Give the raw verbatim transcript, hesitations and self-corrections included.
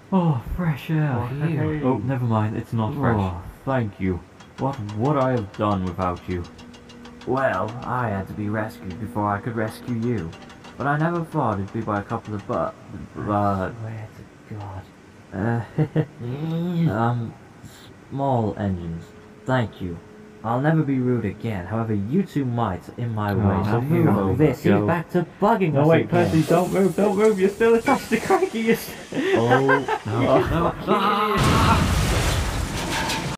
Oh, fresh air Oh, here. hey. Oh, never mind, it's not fresh. Oh, Thank you. What would I have done without you? Well, I had to be rescued before I could rescue you. But I never thought it'd be by a couple of but... but... Swear to God. Uh, um, small engines. Thank you. I'll never be rude again, however you two might in my way, Oh, so here move we this, go. he's back to bugging No, us wait, again. Percy, don't move, don't move, you're still attached to Cranky. You're st- Oh, no, no, no.